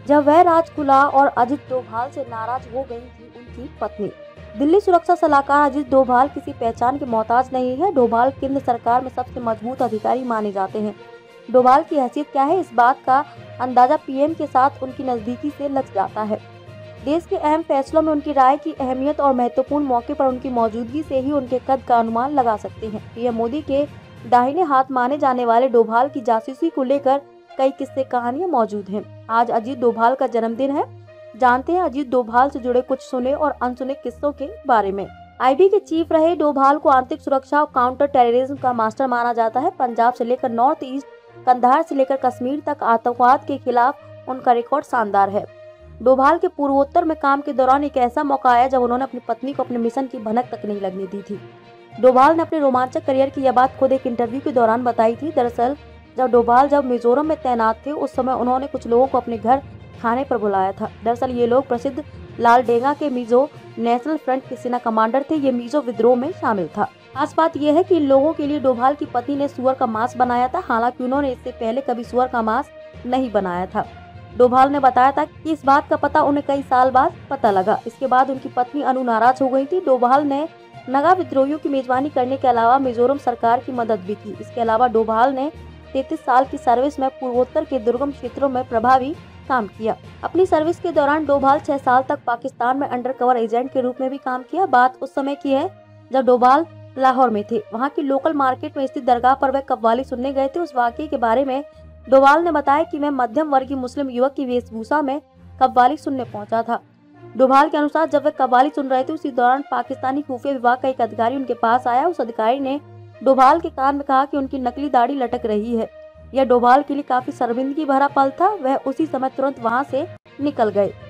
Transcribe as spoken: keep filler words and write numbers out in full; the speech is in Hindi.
जब वह राज खुला और अजित डोभाल से नाराज हो गई थी उनकी पत्नी। दिल्ली सुरक्षा सलाहकार अजित डोभाल किसी पहचान के मोहताज नहीं है। डोभाल केंद्र सरकार में सबसे मजबूत अधिकारी माने जाते हैं। डोभाल की हैसियत क्या है, इस बात का अंदाजा पीएम के साथ उनकी नजदीकी से लग जाता है। देश के अहम फैसलों में उनकी राय की अहमियत और महत्वपूर्ण मौके पर उनकी मौजूदगी से ही उनके कद का अनुमान लगा सकते हैं। पीएम मोदी के दाहिने हाथ माने जाने वाले डोभाल की जासूसी को लेकर कई किस्से कहानियां मौजूद हैं। आज अजित डोभाल का जन्मदिन है। जानते हैं अजित डोभाल से जुड़े कुछ सुने और अनसुने किस्सों के बारे में। आईबी के चीफ रहे डोभाल को आंतरिक सुरक्षा और काउंटर टेररिज्म का मास्टर माना जाता है। पंजाब से लेकर नॉर्थ ईस्ट, कंधार से लेकर कश्मीर तक आतंकवाद के खिलाफ उनका रिकॉर्ड शानदार है। डोभाल के पूर्वोत्तर में काम के दौरान एक ऐसा मौका आया जब उन्होंने अपनी पत्नी को अपने मिशन की भनक तक नहीं लगने दी थी। डोभाल ने अपने रोमांचक करियर की यह बात खुद एक इंटरव्यू के दौरान बताई थी। दरअसल जब डोभाल जब मिजोरम में तैनात थे उस समय उन्होंने कुछ लोगों को अपने घर खाने पर बुलाया था। दरअसल ये लोग प्रसिद्ध लालडेंगा के मिजो नेशनल फ्रंट के सेना कमांडर थे। ये मिजो विद्रोह में शामिल था। खास बात यह है कि इन लोगों के लिए डोभाल की पत्नी ने सुअर का मांस बनाया था। हालांकि उन्होंने इससे पहले कभी सुअर का मांस नहीं बनाया था। डोभाल ने बताया था कि इस बात का पता उन्हें कई साल बाद पता लगा। इसके बाद उनकी पत्नी अनु नाराज हो गई थी। डोभाल ने नगा विद्रोहियों की मेजबानी करने के अलावा मिजोरम सरकार की मदद भी की। इसके अलावा डोभाल ने तैंतीस साल की सर्विस में पूर्वोत्तर के दुर्गम क्षेत्रों में प्रभावी काम किया। अपनी सर्विस के दौरान डोभाल छह साल तक पाकिस्तान में अंडरकवर एजेंट के रूप में भी काम किया। बात उस समय की है जब डोभाल लाहौर में थे। वहां की लोकल मार्केट में स्थित दरगाह पर वह कव्वाली सुनने गए थे। उस वाकये के बारे में डोभाल ने बताया कि मैं मध्यम वर्गीय मुस्लिम युवक की वेशभूषा में कव्वाली सुनने पहुंचा था। डोभाल के अनुसार जब वे कव्वाली सुन रहे थे उसी दौरान पाकिस्तानी खुफिया विभाग का एक अधिकारी उनके पास आया। उस अधिकारी ने डोभाल के कान में कहा कि उनकी नकली दाढ़ी लटक रही है। यह डोभाल के लिए काफी शर्मिंदगी भरा पल था। वह उसी समय तुरंत वहां से निकल गए।